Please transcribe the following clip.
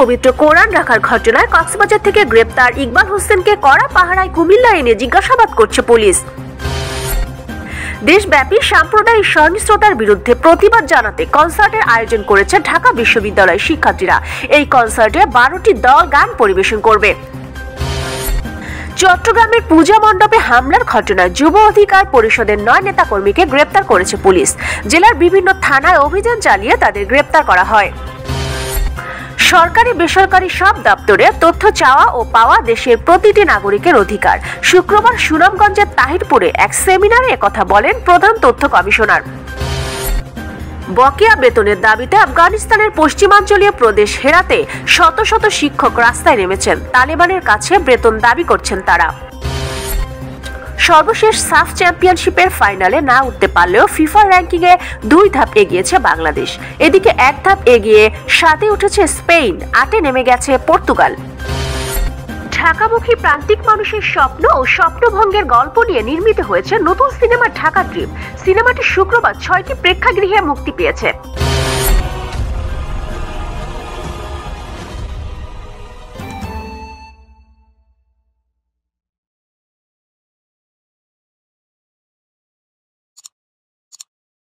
পবিত্র কোরআন রাখার ঘটনায় কক্সবাজার থেকে গ্রেপ্তার ইকবাল হোসেনকে কড়া পাহারায় কুমিল্লা এনে জিজ্ঞাসাবাদ করছে পুলিশ। দেশব্যাপী সাম্প্রদায়িক সহিংসতার বিরুদ্ধে প্রতিবাদ জানাতে কনসার্টের আয়োজন করেছে ঢাকা বিশ্ববিদ্যালয়ের শিক্ষার্থীরা। এই কনসার্টে 12টি দল গান পরিবেশন করবে। চট্টগ্রামের পূজা মণ্ডপে হামলার ঘটনায় যুব অধিকার পরিষদের 9 নেতাকর্মীকে গ্রেপ্তার করেছে পুলিশ। জেলার বিভিন্ন থানায় অভিযান চালিয়ে তাদের গ্রেপ্তার করা হয়। সরকারি বেসরকারি সব দপ্তরে তথ্য চাওয়া ও পাওয়া দেশের প্রতিটি নাগরিকের অধিকার। শুক্রবার সুনামগঞ্জের তাহিরপুরে এক সেমিনারে একথা বলেন প্রধান তথ্য কমিশনার। বকেয়া বেতনের দাবিতে আফগানিস্তানের পশ্চিমাঞ্চলীয় প্রদেশ হেরাতে শত শত শিক্ষক রাস্তায় নেমেছেন। তালেবানের কাছে বেতন দাবি করছেন তারা। সর্বশেষ সাফ চ্যাম্পিয়নশিপের ফাইনালে না উঠতে পারলেও ফিফা র্যাঙ্কিংয়ে 2 ধাপ এগিয়েছে বাংলাদেশ। এদিকে 1 ধাপ এগিয়ে 7-এ উঠেছে স্পেন, 8-এ নেমে গেছে পর্তুগাল। ঢাকামুখী প্রান্তিক মানুষের স্বপ্ন ও স্বপ্নভঙ্গের গল্প নিয়ে নির্মিত হয়েছে নতুন সিনেমা ঢাকা ট্রিপ। সিনেমাটি শুক্রবার 6টি প্রেক্ষাগৃহে মুক্তি পেয়েছে।